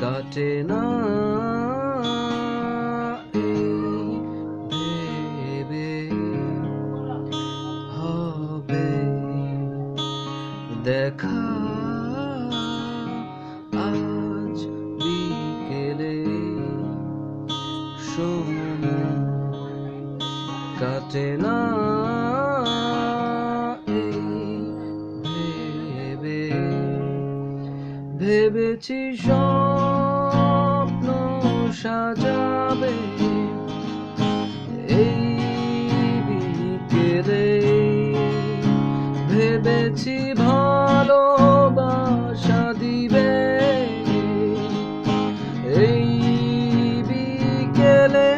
কাটে না ভেবে হবে দেখা আজ বিকেলে সময় কাটে না ভেবে ভেবেছি স্বপ্ন সাজাবে এই বিকেলে ভেবেছি ভালোবাসা দিবে এই বিকেলে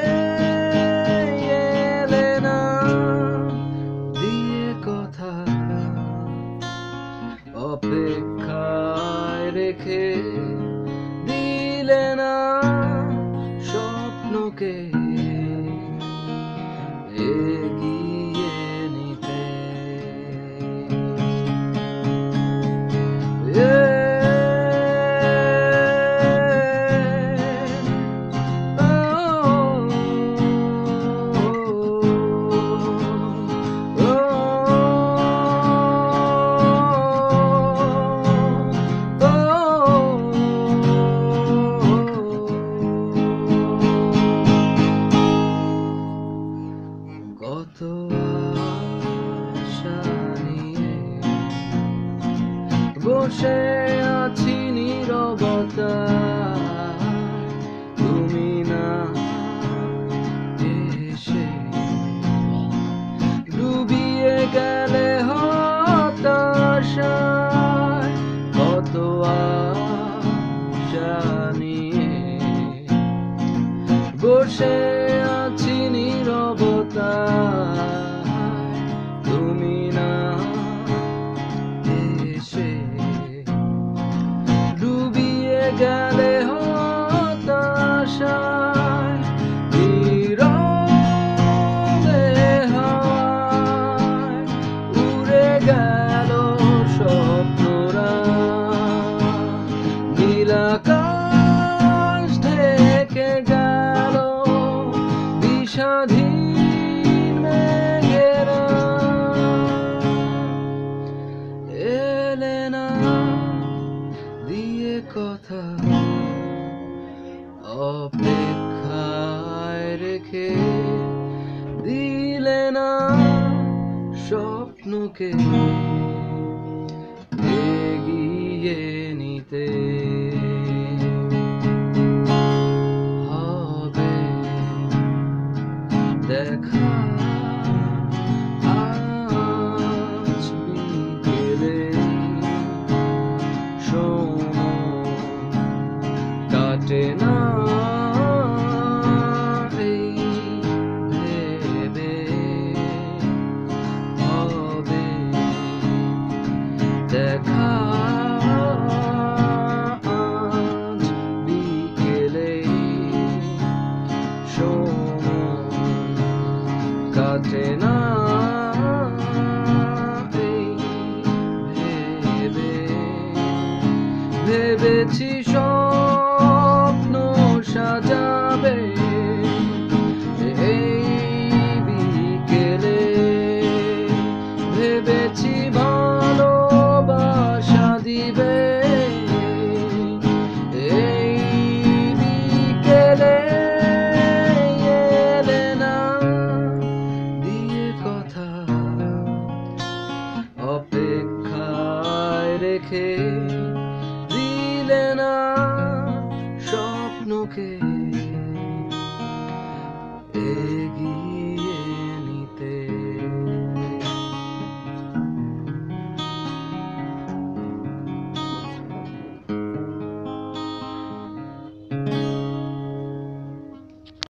এলে না দিয়ে কথা অপেক্ষায় রেখে দিলে না স্বপ্নকে এগিয়ে নিতে কত আশা নিয়ে বসে আছি নীরবতা তুমি না এসে ডুবিয়ে গেলে হতাশায় কত আশা নিয়ে বসে আছি নীরবতা তুমি না এসে ডুবিয়ে গেলে হতাশায় নীরবে হাওয়ায় উড়ে গেল স্বপ্নরা নীলাকাশ ঢেকে গেল স্বাধীন মেঘেরা এলে না দিয়ে কথা অপেক্ষায় রেখে দিলে না স্বপ্নকে এগিয়ে নিতে দেখা আজ বিকেলে সময় কাটে না এই ভেবে হবে দেখা আজ বিকেলে সময় কাটে না ভেবে ভেবেছি স্বপ্ন সাজাবে এই বিকেলে ভেবেছি ভালোবাসা দিবে এই বিকেলে অপেক্ষায় রেখে দিলে না স্বপ্নকে এগিয়ে